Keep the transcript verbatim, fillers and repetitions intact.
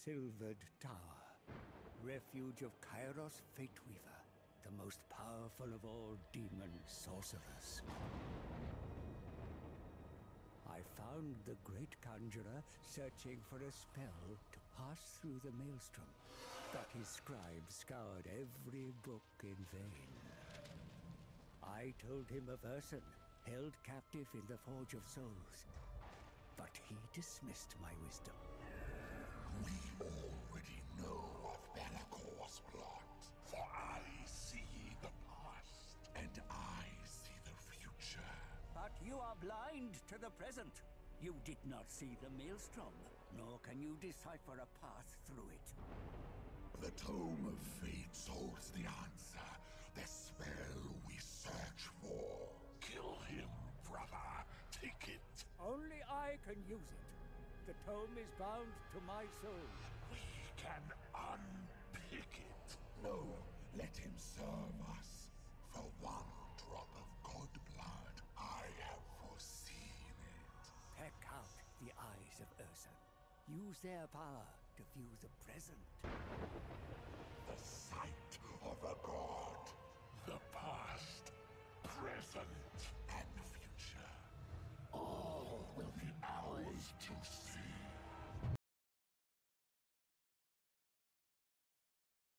silvered tower, refuge of Kairos Fateweaver, the most powerful of all demon sorcerers. I found the great conjurer searching for a spell to pass through the maelstrom, but his scribe scoured every book in vain. I told him of Urson, held captive in the Forge of Souls, but he dismissed my wisdom. We already know of Bellacor's plot, for I see the past, and I see the future. But you are blind to the present. You did not see the maelstrom, nor can you decipher a path through it. The Tome of Fates holds the answer, the spell we search for. Kill him, brother. Take it. Only I can use it. The tome is bound to my soul. We can unpick it. No, let him serve us. For one drop of good blood, I have foreseen it. Peck out the eyes of Urson. Use their power to view the present.